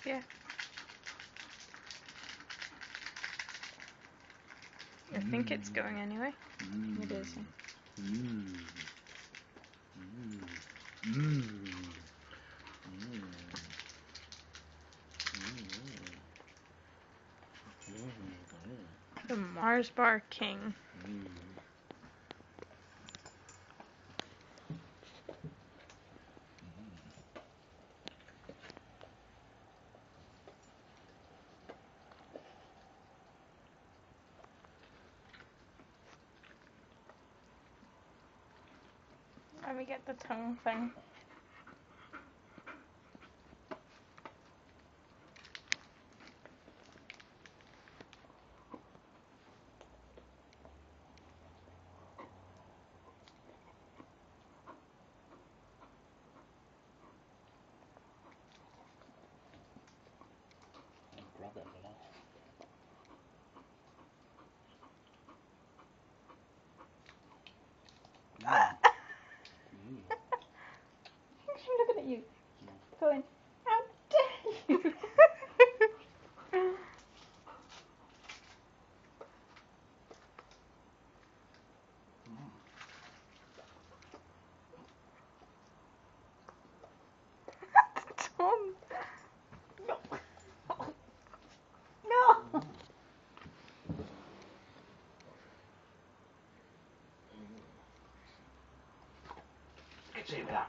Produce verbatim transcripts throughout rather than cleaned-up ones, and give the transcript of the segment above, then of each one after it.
Yeah. I think it's going anyway. Mm. It is. Mm. Mm. Mm. The Mars Bar King. Mm. Let me get the tongue thing. Grab it for that. Mm. I'm looking at you. Going, how dare you? Tom. No. No. Get in with that.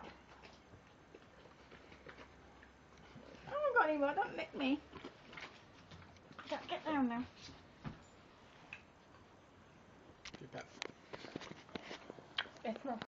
I haven't got any more. Don't lick me. Get, get down now. Get that. It's more.